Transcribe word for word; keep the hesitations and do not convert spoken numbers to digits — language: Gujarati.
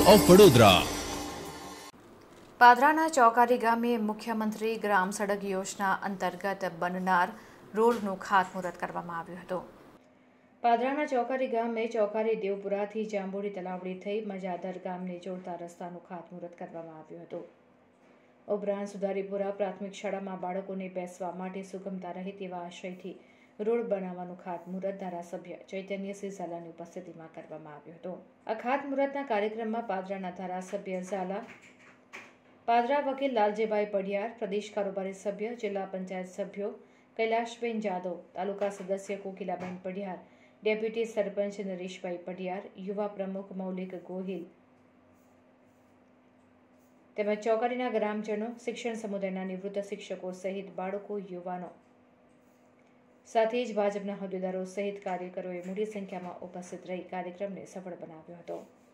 ऑफ वडोदरा। પાદરાના ચોકારી ગામે મુખ્યમંત્રી ગ્રામ સડક યોજના અંતર્ગત બનનાર રોડનું ખાતમુહૂર્ત કરવામાં આવ્યું હતું। પાદરાના ચોકારી ગામે ચોકારી દેવપુરાથી જાંબુડી તલાવડી થઈ મજાદર ગામને જોડતા રસ્તાનું ખાતમુહૂર્ત કરવામાં આવ્યું હતું। ઉપરાંત સુધારીપુરા પ્રાથમિક શાળામાં બાળકોને બેસવા માટે સુગમતા રહે તેવા આશયથી રોડ બનાવવાનું ખાતમુહૂર્ત ધારાસભ્ય ચૈતન્યસિંહ ઝાલાની ઉપસ્થિતિમાં કરવામાં આવ્યું હતું। આ ખાતમુહૂર્તના કાર્યક્રમમાં પાદરાના ધારાસભ્ય ઝાલા, પાદરા વકીલ લાલજીભાઈ પઢિયાર, પ્રદેશ કારોબારી સભ્ય, જિલ્લા પંચાયત સભ્યો કૈલાશબેન જાદવ, તાલુકા સદસ્ય કોકિલાબેન પઢિયાર, ડેપ્યુટી સરપંચ નરેશભાઈ પઢિયાર, યુવા પ્રમુખ મૌલિક ગોહિલ તેમજ ચોકારીના ગ્રામજનો, શિક્ષણ સમુદાયના નિવૃત્ત શિક્ષકો સહિત બાળકો, યુવાનો સાથે જ ભાજપના હોદ્દેદારો સહિત કાર્યકરોએ મોટી સંખ્યામાં ઉપસ્થિત રહી કાર્યક્રમને સફળ બનાવ્યો હતો।